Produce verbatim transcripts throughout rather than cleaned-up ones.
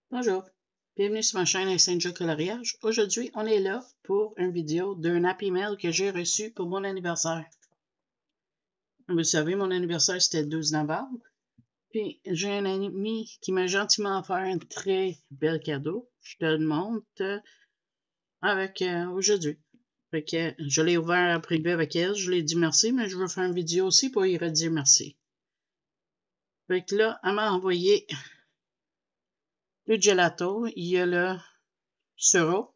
Bonjour, bienvenue sur ma chaîne Saint-Jean Coloriage. Aujourd'hui, on est là pour une vidéo d'un Happy Mail que j'ai reçu pour mon anniversaire. Vous savez, mon anniversaire c'était le douze novembre. Puis j'ai un ami qui m'a gentiment offert un très bel cadeau. Je te le montre avec euh, aujourd'hui. Fait que je l'ai ouvert en privé avec elle. Je lui ai dit merci, mais je veux faire une vidéo aussi pour y redire merci. Fait que là, elle m'a envoyé le gelato. Il y a le sirop.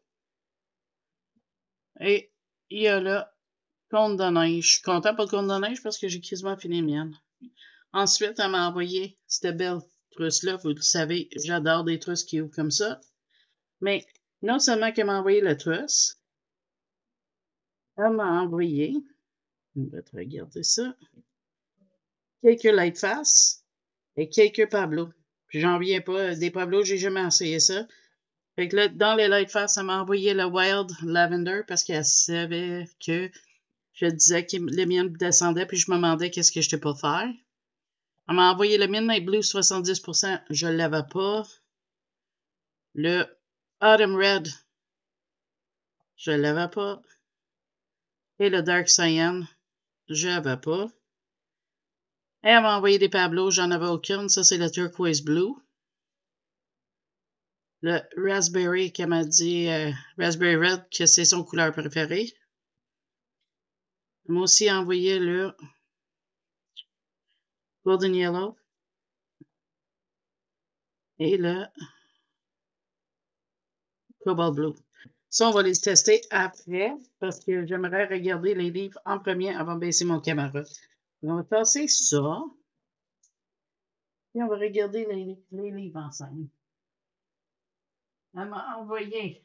Et il y a le conte de neige. Je suis content pour le conte de neige parce que j'ai quasiment fini le mienne. Ensuite, elle m'a envoyé cette belle trousse-là. Vous le savez, j'adore des trousses qui ouvrent comme ça. Mais non seulement qu'elle m'a envoyé la trousse, elle m'a envoyé, on va te regarder ça, quelques Lightfast et quelques Pablo. Puis j'en reviens pas. Des Pablo, j'ai jamais essayé ça. Fait que là, dans les Lightfast, elle m'a envoyé le Wild Lavender parce qu'elle savait que je disais que les miennes descendaient, puis je me demandais qu'est-ce que j'étais pas faire. Elle m'a envoyé le Midnight Blue soixante-dix pour cent, je ne l'avais pas. Le Autumn Red, je ne l'avais pas. Et le Dark Cyan, je l'avais pas. Et elle m'a envoyé des Pablo, j'en avais aucune. Ça, c'est le Turquoise Blue. Le Raspberry, qu'elle m'a dit, euh, Raspberry Red, que c'est son couleur préférée. Elle m'a aussi envoyé le Golden Yellow. Et le Cobalt Blue. Ça, on va les tester après parce que j'aimerais regarder les livres en premier avant de baisser mon caméra. On va tasser ça. Et on va regarder les, les livres ensemble. Elle m'a envoyé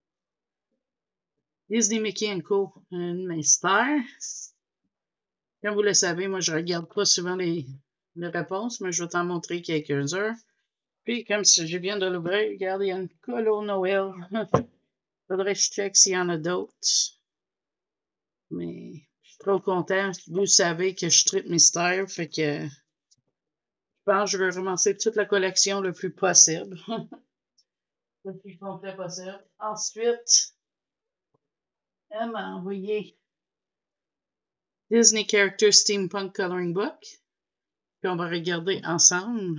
Disney Mickey and Co. Un mystère. Comme vous le savez, moi, je regarde pas souvent les, les réponses, mais je vais t'en montrer quelques-uns. Puis, comme si je viens de l'ouvrir, regarde, il y a une colo Noël. Faudrait que je check s'il y en a d'autres. Mais je suis trop content. Vous savez que je tripe mystère, fait que je pense que je vais ramasser toute la collection le plus possible. Le plus complet possible. Ensuite, elle m'a envoyé Disney Character Steampunk Coloring Book. Puis on va regarder ensemble.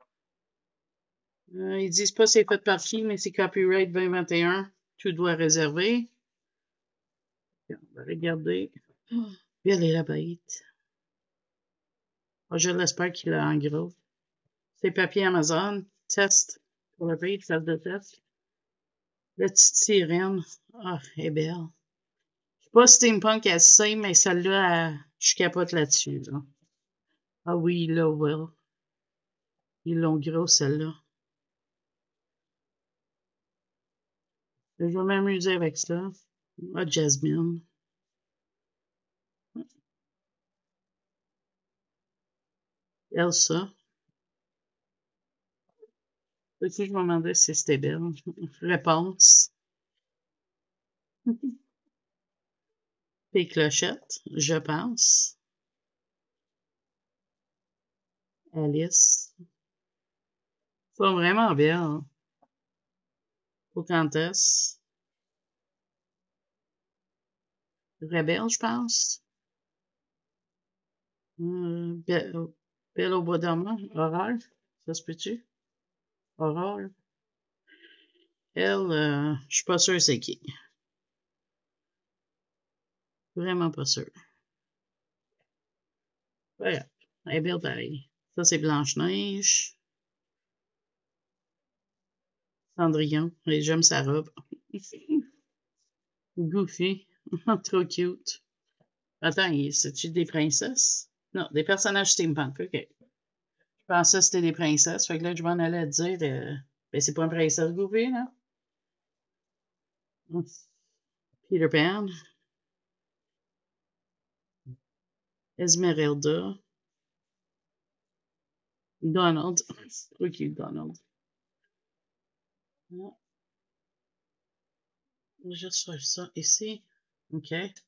Euh, ils disent pas c'est fait par qui, mais c'est copyright vingt vingt et un. Tout doit réserver. Puis on va regarder. Oh, puis elle est la bête. Oh, je l'espère qu'il a en gros. C'est papier Amazon. Test pour le page, salle de test. La petite sirène. Ah, oh, elle est belle. Je suis pas steampunk assez, mais celle-là, je capote là-dessus. Là. Ah oui, là, well. Ils l'ont gros, celle-là. Je vais m'amuser avec ça. Ah, Jasmine. Elsa. Du coup, je me demandais si c'était belle. Réponse. Les clochettes, je pense. Alice. Sont vraiment belles. Pocahontas. Rebelle, je pense. Euh, Belle, Belle au bois dormant. Aurore. Ça se peut-tu? Aurore. Elle, euh, je suis pas sûre c'est qui. Vraiment pas sûre. Voilà. Elle est belle pareil. Ça, c'est Blanche-Neige. Cendrillon. Et j'aime sa robe. Goofy. Trop cute. Attends, c'est-tu des princesses? Non, des personnages steampunk. OK. Je pensais que c'était des princesses. Fait que là, je m'en allais dire, euh, ben, c'est pas une princesse Goofy, là. Peter Pan. Esmeralda. Donald. Trop cute, Donald. Ah, je cherche ça ici. OK. Est-ce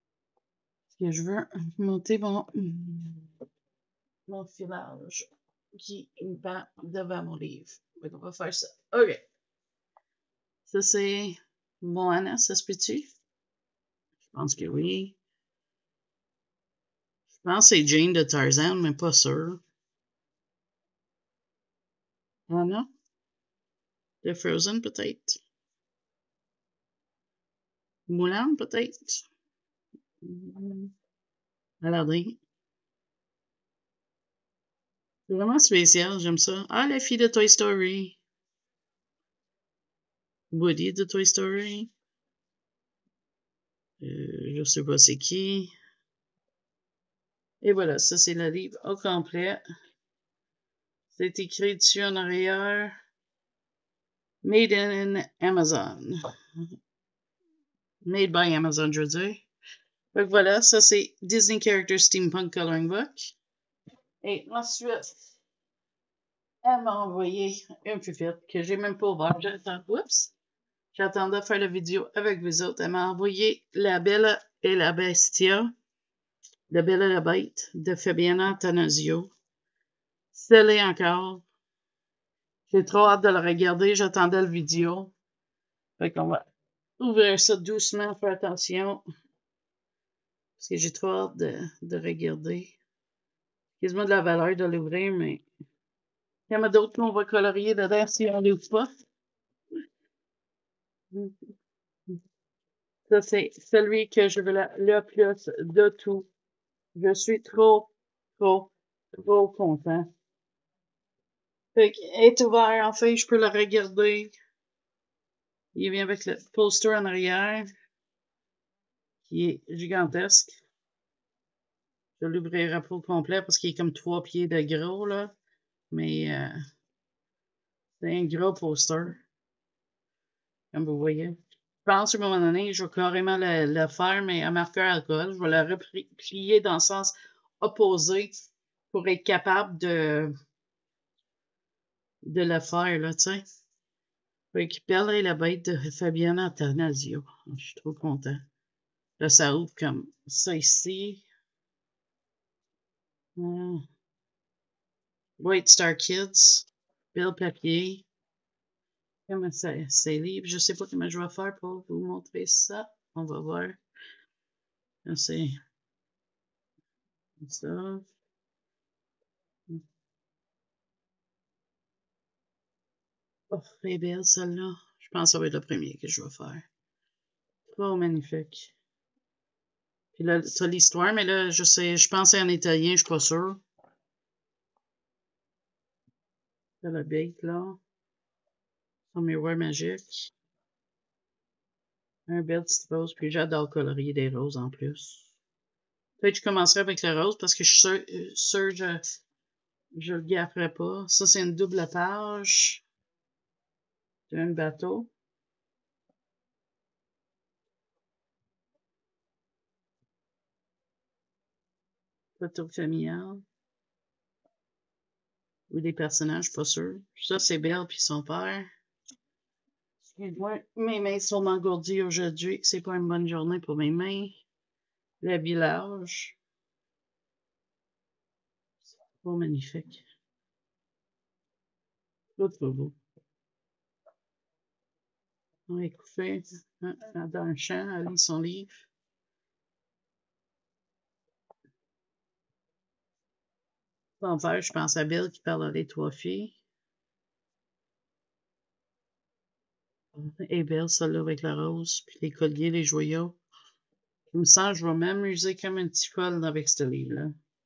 que je veux monter mon, mon filage? qui me pend devant mon livre. Donc, on va faire ça. OK. Ça, c'est Moana, ça se peut-tu? Je pense que oui. Je pense que c'est Jane de Tarzan, mais pas sûr. Anna? De Frozen, peut-être? Moulin, peut-être? Aladdin. C'est vraiment spécial, j'aime ça. Ah, la fille de Toy Story. Woody de Toy Story. Euh, je sais pas c'est qui. Et voilà, ça c'est le livre au complet. C'est écrit dessus en arrière. Made in Amazon. Made by Amazon, je veux dire. Donc voilà, ça c'est Disney Character Steampunk Coloring Book. Et ensuite, elle m'a envoyé une pipette que j'ai même pas ouvert. J'attends. Oups! J'attendais de faire la vidéo avec vous autres. Elle m'a envoyé La Belle et la Bestia. La Belle et la Bête de Fabiana Tanasio. Scellé encore. J'ai trop hâte de le regarder. J'attendais la vidéo. Fait qu'on va ouvrir ça doucement. Faire attention. Parce que j'ai trop hâte de, de regarder. Quasiment de la valeur de l'ouvrir, mais il y en a d'autres qu'on va colorier dedans si on l'ouvre pas. Ça, c'est celui que je veux le plus de tout. Je suis trop, trop, trop content. Fait qu'il est ouvert, en fait, je peux le regarder. Il vient avec le poster en arrière, qui est gigantesque. Je l'ouvrirai pas au complet parce qu'il est comme trois pieds de gros, là. Mais euh, c'est un gros poster, comme vous voyez. Je pense qu'à un moment donné, je vais carrément le, le faire, mais à marqueur alcool. Je vais le replier dans le sens opposé pour être capable de, de le faire, là, tu sais. Fait que Belle et la Bête de Fabiana Attanasio. Je suis trop content. Là, ça ouvre comme ça ici. Hmm. White Star Kids. Belle papier. Comment ça, c'est libre. Je sais pas comment je vais faire pour vous montrer ça. On va voir. Là, c'est ça. Oh, elle est belle, celle-là. Je pense que ça va être le premier que je vais faire. Oh, magnifique. Puis là, t'as l'histoire, mais là, je sais, je pense que c'est en italien, je suis pas sûre. T'as la bête, là. Son miroir magique. Un bel petit rose, puis j'adore colorier des roses en plus. Peut-être que je commencerai avec le rose parce que je suis sûre, sûr, je, je le gafferai pas. Ça, c'est une double page. C'est un bateau. Photo familiale. Ou des personnages, pas sûr. Ça, c'est Belle puis son père. Excuse-moi, mes mains sont engourdies aujourd'hui. C'est pas une bonne journée pour mes mains. Le village. Oh, magnifique. Trop, trop beau. On est couché dans le champ, elle lit son livre. Son père, je pense à Bill qui parle à les trois filles. Et belle, celle-là, avec la rose, puis les colliers, les joyaux. Je me sens, je vais m'amuser comme un petit folle avec ce livre-là.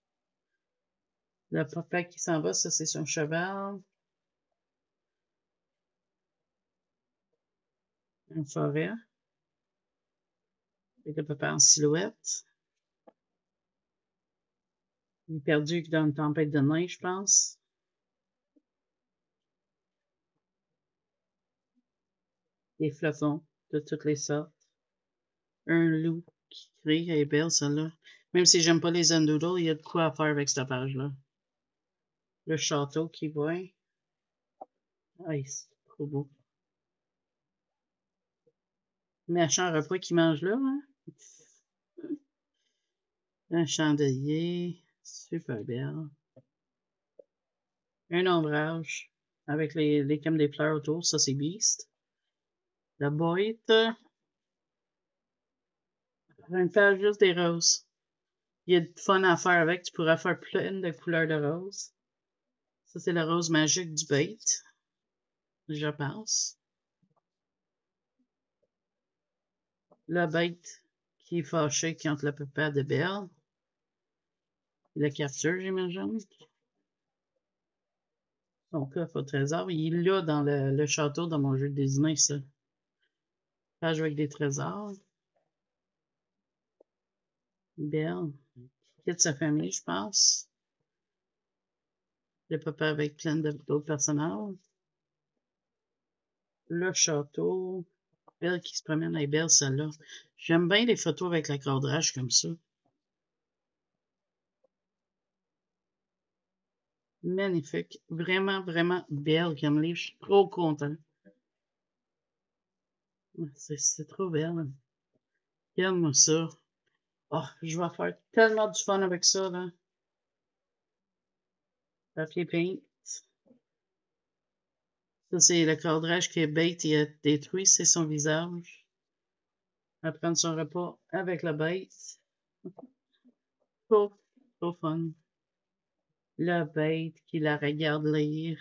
Le papa qui s'en va, ça, c'est son cheval. Une forêt. Avec le papa en silhouette. Il est perdu dans une tempête de neige, je pense. Des flocons de toutes les sortes. Un loup qui crie, elle est belle, celle-là. Même si j'aime pas les Zendoodles, il y a de quoi à faire avec cette page-là. Le château qui voit. Ah, c'est trop beau. Méchant repas qui mange là, hein? Un chandelier. Super belle. Un ombrage avec les, les comme des fleurs autour. Ça, c'est Beast. La boîte. Une page juste des roses. Il y a du fun à faire avec. Tu pourrais faire plein de couleurs de roses. Ça, c'est la rose magique du bait. Je pense. La bête qui est fâchée contre le papa de Belle. Il la capture, j'imagine. Son coffre au trésor. Il est là dans le, le château dans mon jeu de Disney, ça. Page avec des trésors. Belle. Qui quitte sa famille, je pense. Le papa avec plein d'autres personnages. Le château. Belle qui se promène avec Belle, celle-là. J'aime bien les photos avec la cadrage comme ça. Magnifique. Vraiment, vraiment belle comme livre. Je suis trop content. C'est trop belle. Regarde-moi ça. Oh, je vais faire tellement du fun avec ça, là. Papier peint. Ça, c'est le cadrage que Bête il a détruit, c'est son visage. À prendre son repas avec la bête. Trop, trop fun. La bête qui la regarde lire.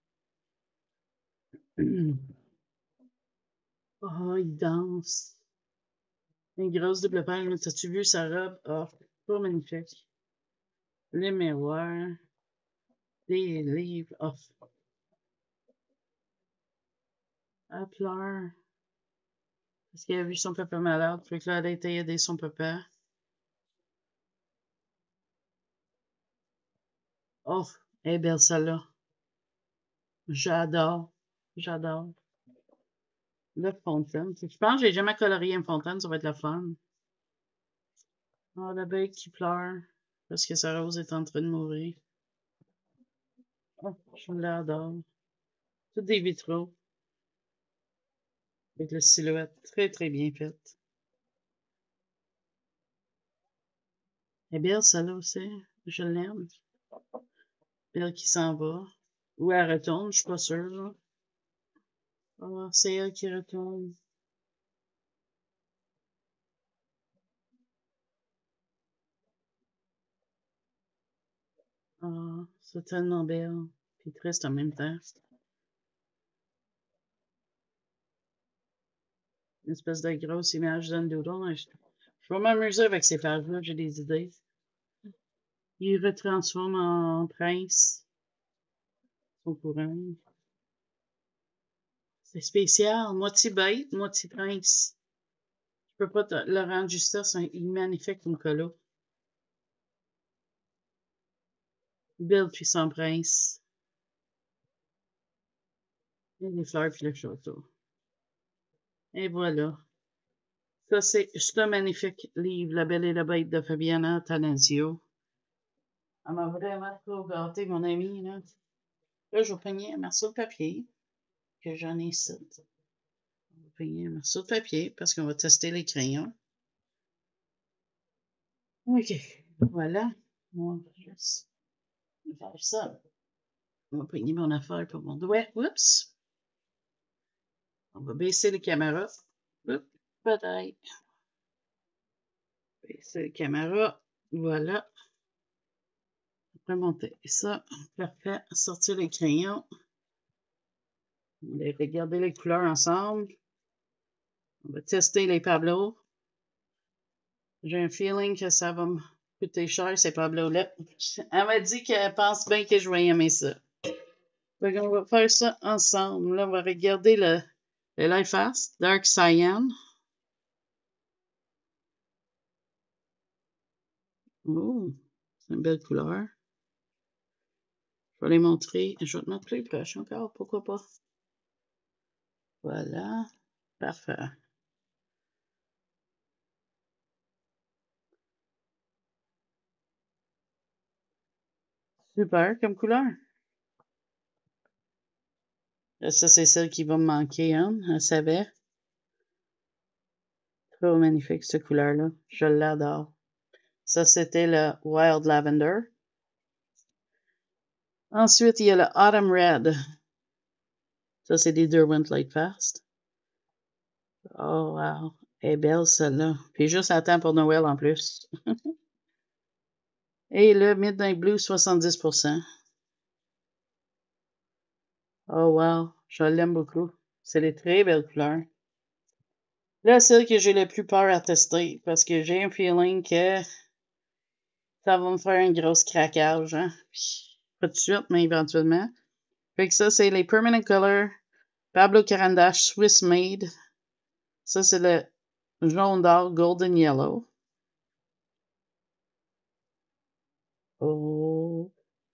Oh, il danse. Une grosse double page, mais t'as-tu vu sa robe? Oh, trop magnifique. Les miroirs. Des livres. Oh. Elle pleure. Parce qu'elle a vu son papa malade. Fait que là, elle a été aider son papa. Oh, elle est belle celle-là. J'adore. J'adore. La fontaine. Je pense que j'ai jamais colorié une fontaine. Ça va être la fun. Oh, la bête qui pleure. Parce que sa rose est en train de mourir. Oh, je l'adore. Toutes des vitraux. Avec la silhouette très, très bien faite. Elle est belle, celle-là aussi. Je l'aime. Belle qui s'en va. Où elle retourne, je suis pas sûre. Là. Oh, c'est elle qui retourne. Oh, c'est tellement belle. Puis triste en même temps. Une espèce de grosse image d'un doodle. Je, je vais m'amuser avec ces pages-là, j'ai des idées. Il retransforme en prince. Son courant. C'est spécial. Moitié bête, moitié prince. Je peux pas te le rendre justice. Il est magnifique comme colo. Belle puis son prince. Et les fleurs puis le château. Et voilà. Ça, c'est un magnifique livre, La Belle et la Bête de Fabiana Tanasio. Elle m'a vraiment trop gâté, mon ami. Là, là je vais peigner un morceau de papier que j'en ai ici. On va peigner un morceau de papier parce qu'on va tester les crayons. OK. Voilà. On va juste faire ça. On va peigner mon affaire pour mon doigt. Oups. On va baisser les caméras. Oups. Peut-être. Baisser les caméras. Voilà. Remonter ça. Parfait. Sortir les crayons. On va regarder les couleurs ensemble. On va tester les Pablo. J'ai un feeling que ça va me coûter cher, ces Pablo-là. Elle m'a dit qu'elle pense bien que je vais aimer ça. Donc, on va faire ça ensemble. Là, on va regarder le, le Life Fast, Dark Cyan. Oh, c'est une belle couleur. Je vais les montrer. Je vais te montrer plus proche encore, pourquoi pas. Voilà. Parfait. Super comme couleur. Ça, c'est celle qui va me manquer, hein. Elle savait. Trop magnifique, cette couleur-là. Je l'adore. Ça, c'était le Wild Lavender. Ensuite, il y a le Autumn Red. Ça, c'est des Derwent Lightfast. Oh, wow. Elle est belle, celle-là. Puis juste à temps pour Noël en plus. Et le Midnight Blue, soixante-dix pour cent. Oh, wow. Je l'aime beaucoup. C'est des très belles couleurs. Là, celle que j'ai le plus peur à tester, parce que j'ai un feeling que ça va me faire un gros craquage, hein. Puis, pas tout de suite, mais éventuellement. Fait que ça, c'est les Permanent Color Pablo Carandache Swiss Made. Ça, c'est le jaune d'or Golden Yellow. Oh.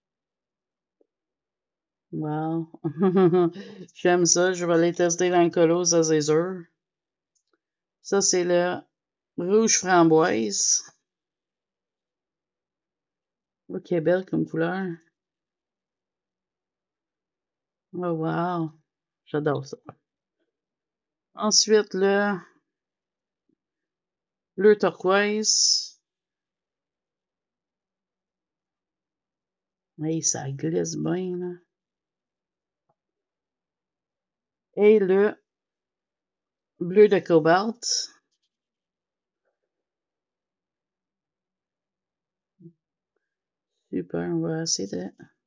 Wow. J'aime ça. Je vais les tester dans le colo, ça, c'est sûr. Ça, c'est le rouge framboise. Oh, qui est belle comme couleur. Oh, wow. J'adore ça. Ensuite, le bleu turquoise. Oui, ça glisse bien, là. Et le bleu de cobalt. Super, on va essayer de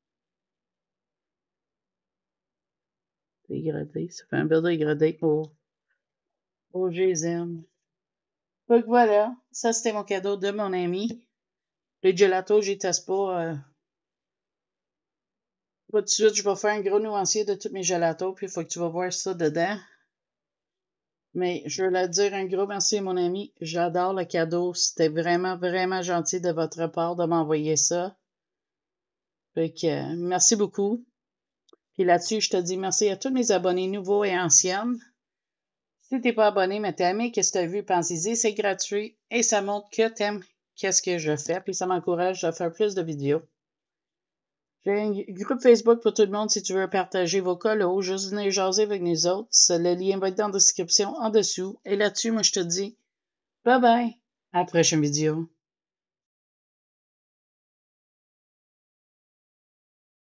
dégrader. Ça fait un bel dégradé au, au G S M. Donc voilà, ça c'était mon cadeau de mon ami. Les gelatos, j'y teste pas. Euh, pas tout de suite, je vais faire un gros nuancier de tous mes gelatos, puis il faut que tu vas voir ça dedans. Mais je veux leur dire un gros merci à mon ami. J'adore le cadeau. C'était vraiment, vraiment gentil de votre part de m'envoyer ça. Fait que, euh, merci beaucoup. Puis là-dessus, je te dis merci à tous mes abonnés nouveaux et anciennes. Si t'es pas abonné, mais t'as aimé, qu'est-ce que t'as vu, pensez-y, c'est gratuit et ça montre que t'aimes qu'est-ce que je fais, puis ça m'encourage à faire plus de vidéos. J'ai un groupe Facebook pour tout le monde si tu veux partager vos colos, juste venir jaser avec nous autres. Le lien va être dans la description en dessous. Et là-dessus, moi, je te dis bye bye. À la prochaine vidéo.